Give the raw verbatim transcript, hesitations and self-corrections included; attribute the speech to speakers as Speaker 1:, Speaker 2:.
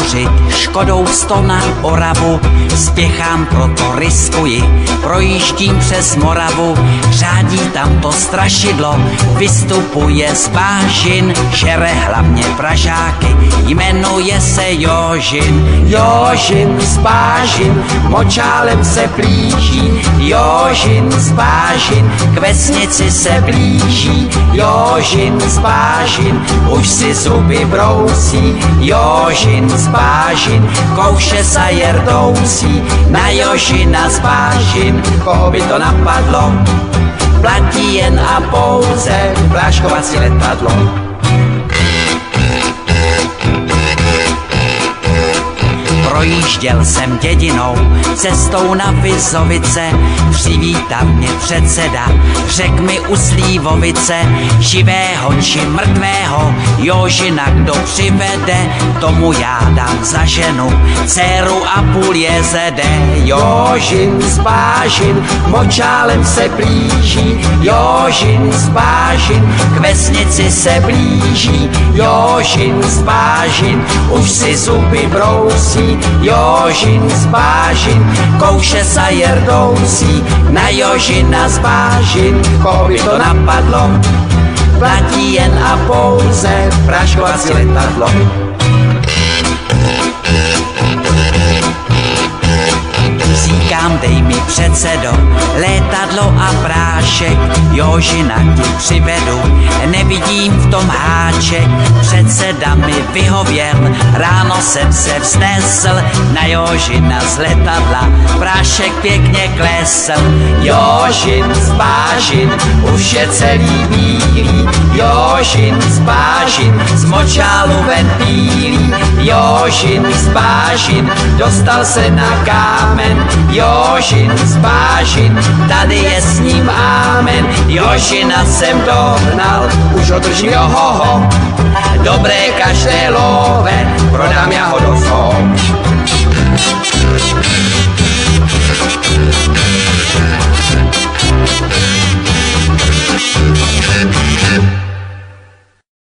Speaker 1: zámořit Škodou sto na Oravu, spěchám, proto riskuji, projíždím přes Moravu, řádí tam to strašidlo, vystupuje z Bažin, žere hlavně Pražáky, jmenuje se Jožin. Jožin z Bažin, močálem se blíží, Jožin z Bažin, k vesnici se blíží, Jožin z Bažin, už si zuby brousí, Jožin z Bažin, kouše sa jerdousí, na Jožina z Bažin, koho by to napadlo, platí jen a pouze pláškovací letadlo. Projížděl jsem dědinou, cestou na Vizovice, přivítal mě předseda, řek mi u Slívovice, živého či mrtvého, Jožina kdo přivede, tomu já dám za ženu, dceru a půl jezede. Jožin z Bažin, močálem se blíží, Jožin z Bažin, k vesnici se blíží, Jožin z Bažin, už si zuby brousí, Jožin z Bažin, kouše sa jerdousí, na Jožina z Bažin, koho by to napadlo, platí jen a pouze práškovací letadlo. Říkám, dej mi předsedo, létadlo a prášek, Jožina ti přivedu, nevidím v tom háček, předseda mi vyhověl, ráno jsem se vznesl, na Jožina z letadla, prášek pěkně klesl. Jožin z Bažin, už je celý bílý, Jožin z Bažin, z močálu ven bílý, Jožin z Bažin, dostal se na kámen, Jožin z Bažin, tady je s ním amen, Jožina jsem dohnal, už ho držím johoho, dobré každé love, prodám já ho do zoo.